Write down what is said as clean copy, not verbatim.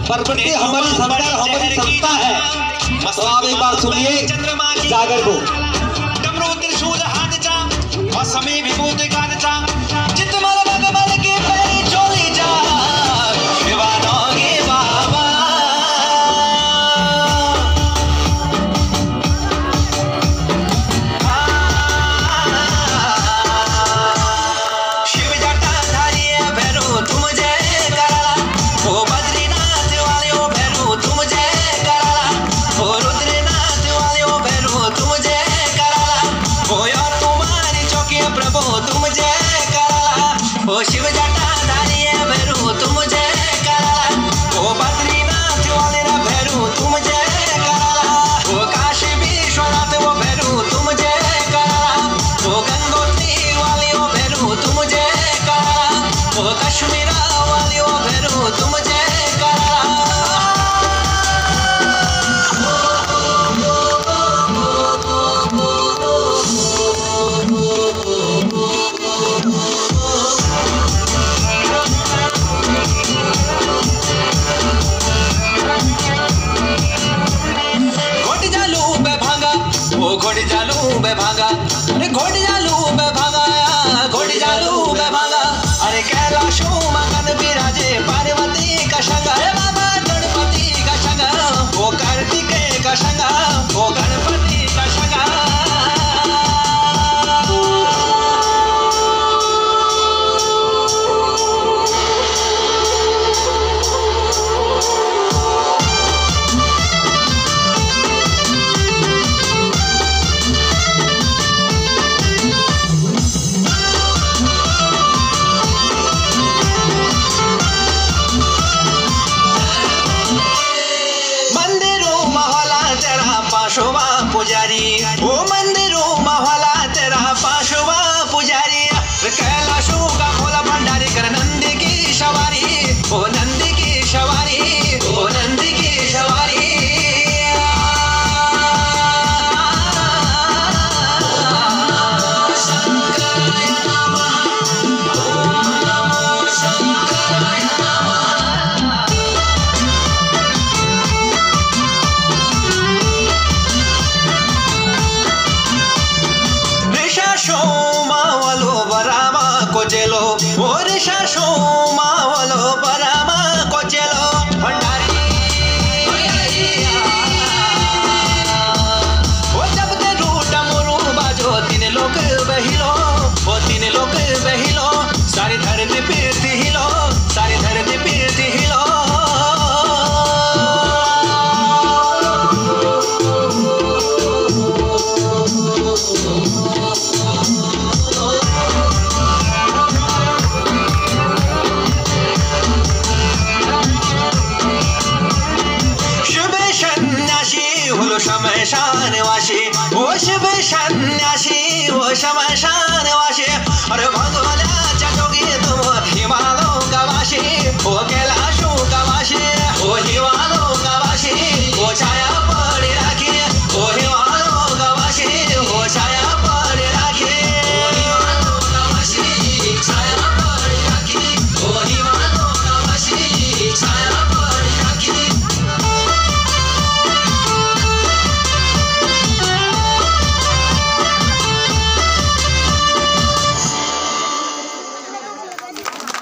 परपति हमारी सरकार हमारी संस्था है। तो आप एक बार सुनिए जागर को। डमरू त्रिशूल हाथचा असमी विभूति कानचा चितमल भगवान की पैरी चोली जा शिवानोगे बाबा शिव जटा धारी भैरू तुम जय कराला ओ बद्रीनाथ वाले ओ भैरू तुम जय कराला ओ रुद्रनाथ वाले ओ भैरू तुम जय कराला ओ यार तुम्हारी चौकी प्रभु तुम जय कराला ओ शिव जटा धारी भैरू तुम जय कराला ओ बद्रीनाथ वाले रा भैरू तुम जय कराला ओ काशी विश्वनाथ वो भैरू तुम जय कराला ओ गंगोत्री वाली ओ भैरू तुम जय कराला ओ कश्मीरा वाली ओ भैरू तुम जय घोड़ी जालू बे भागा अरे घोड़ी जालू बे भागा घोड़ी जालू बे भागा अरे कैलाशो मगन विराजे पार्वती का संग अरे बाबा गणपति का संग वो कार्तिकेय का संग वो गणपति का संग शोभा पुजारी ओ